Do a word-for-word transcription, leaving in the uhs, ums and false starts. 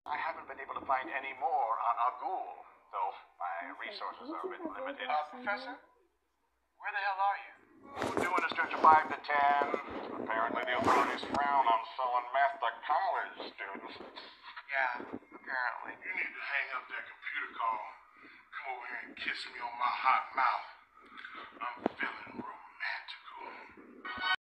I haven't been able to find any more on Agul, though my resources are a bit limited. Uh, Professor? Where the hell are you? We're doing a stretch of five to ten. Apparently the authorities frown on selling meth to college students. Yeah, apparently. You need to hang up that computer call. Come over here and kiss me on my hot mouth. I'm feeling romantic.